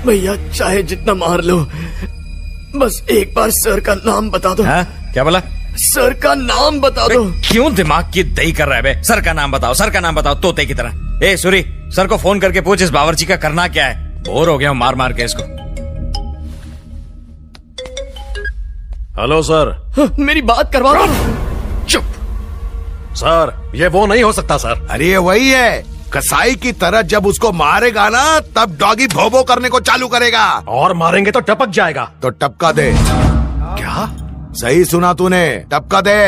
भैया चाहे जितना मार लो, बस एक बार सर का नाम बता दो। हाँ? क्या बोला? सर का नाम बता दो। क्यों दिमाग की दही कर रहा है बे? सर का नाम बताओ, सर का नाम बताओ, तोते की तरह। ए सूरी, सर को फोन करके पूछ इस बावर्ची का करना क्या है। बोर हो गया हूं मार मार के इसको। Hello sir. मेरी बात करवा दो। चुप सर, ये वो नहीं हो सकता सर। अरे वही है, कसाई की तरह जब उसको मारेगा ना तब डॉगी भोबो करने को चालू करेगा। और मारेंगे तो टपक जाएगा। तो टपका दे। क्या? सही सुना तूने, टपका दे।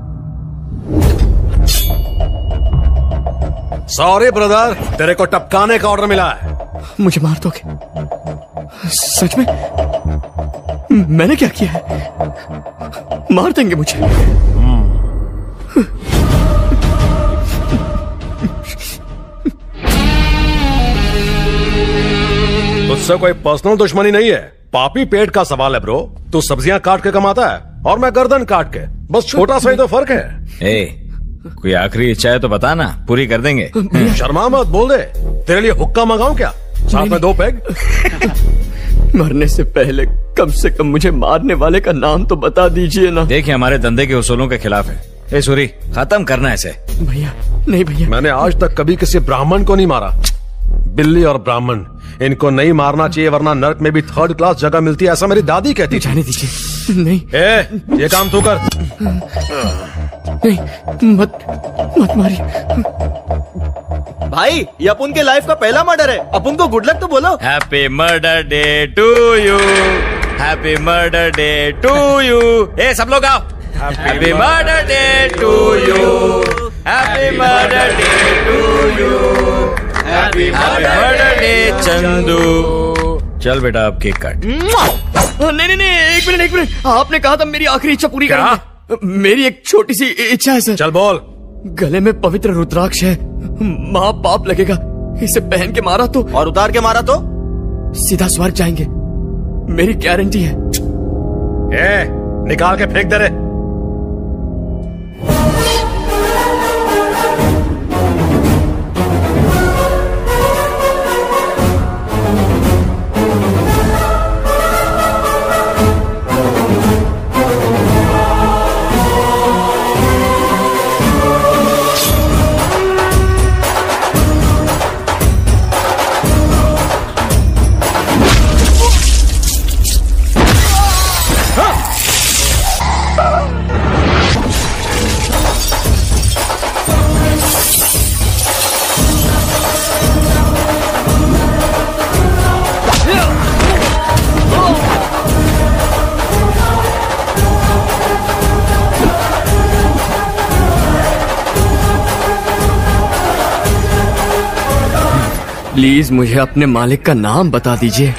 सॉरी ब्रदर, तेरे को टपकाने का ऑर्डर मिला है। मुझे मार दोगे? सच में? मैंने क्या किया है? मार देंगे मुझे? तुझसे कोई पर्सनल दुश्मनी नहीं है, पापी पेट का सवाल है ब्रो। तू सब्जियां काट के कमाता है और मैं गर्दन काट के, बस छोटा सा ही तो फर्क है। कोई आखिरी इच्छा है तो बता ना, पूरी कर देंगे। शर्मा मत, बोल दे। तेरे लिए हुक्का मंगाऊं क्या? साथ में 2 पेग। मरने से पहले कम से कम मुझे मारने वाले का नाम तो बता दीजिए ना। देखिए हमारे धंधे के उसूलों के खिलाफ है। ए सूरी, खत्म करना ऐसे। भैया नहीं भैया, मैंने आज तक कभी किसी ब्राह्मण को नहीं मारा। बिल्ली और ब्राह्मण, इनको नहीं मारना चाहिए वरना नरक में भी 3rd क्लास जगह मिलती है, ऐसा मेरी दादी कहती थी। जाने दीजिए। नहीं ये काम तू कर। नहीं, मत मारिए भाई। ये अपन के लाइफ का पहला मर्डर है, अपन को गुड लक तो बोलो। Happy murder day to you, happy murder day to you. ए सब लोग आओ। Happy murder day to you, happy murder day to you, happy murder day Chandu. चल बेटा अब केक काट। नहीं, एक मिनट। आपने कहा था मेरी आखिरी इच्छा पूरी करेंगे। मेरी एक छोटी सी इच्छा है सर। चल बोल। गले में पवित्र रुद्राक्ष है, माँ पाप लगेगा। इसे पहन के मारा तो, और उतार के मारा तो सीधा स्वर्ग जाएंगे, मेरी गारंटी है। निकाल के फेंक दे रे। प्लीज मुझे अपने मालिक का नाम बता दीजिए।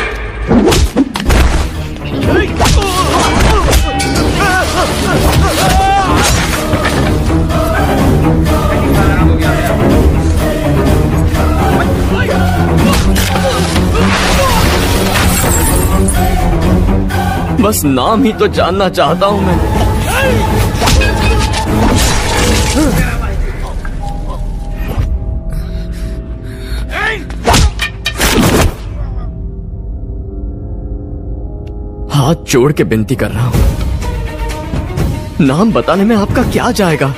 बस नाम ही तो जानना चाहता हूं मैं। हाथ जोड़ के विनती कर रहा हूं, नाम बताने में आपका क्या जाएगा?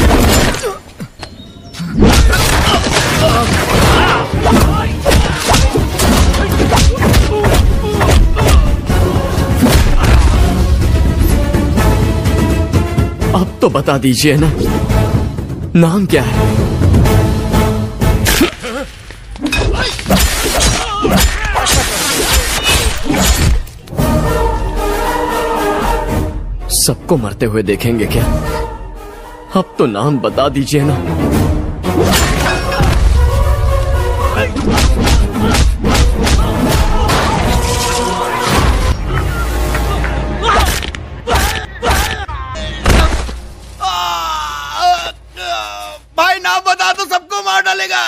अब तो बता दीजिए ना, नाम क्या है? सबको मरते हुए देखेंगे क्या? अब तो नाम बता दीजिए ना। भाई नाम बता तो सबको मार डालेगा।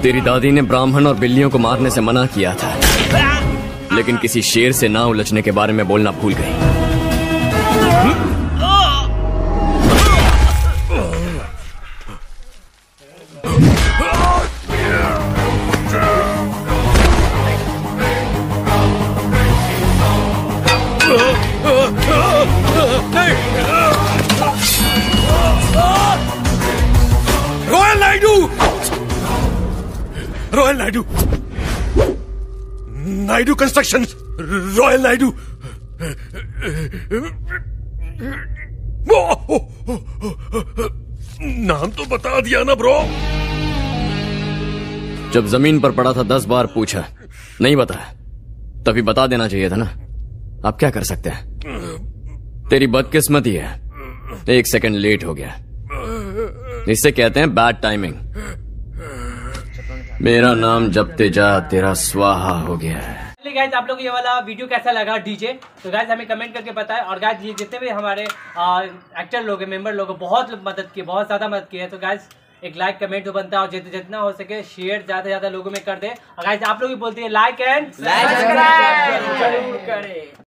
तेरी दादी ने ब्राह्मण और बिल्लियों को मारने से मना किया था, लेकिन किसी शेर से ना उलझने के बारे में बोलना भूल गई। Royal Naidu, royal Naidu, Naidu construction, royal Naidu. नाम तो बता दिया ना ब्रो। जब जमीन पर पड़ा था 10 बार पूछा, नहीं बताया, तभी बता देना चाहिए था ना। आप क्या कर सकते हैं? तेरी बदकिस्मती है, 1 सेकंड लेट हो गया। इसे कहते हैं बैड टाइमिंग। मेरा नाम जपते जा तेरा स्वाहा हो गया है। गाइस, आप लोग को ये वाला वीडियो कैसा लगा डीजे, तो गाइस हमें कमेंट करके बताएं। और गाइस ये जितने भी हमारे एक्टर लोग हैं, मेंबर लोग हैं, बहुत मदद की, बहुत ज्यादा मदद की है। तो गाइस एक लाइक कमेंट तो बनता है, और जितना हो सके शेयर ज्यादा से ज्यादा लोगों में कर दे। और गाइस आप लोग भी बोलते हैं लाइक एंड सब्सक्राइब जरूर करें।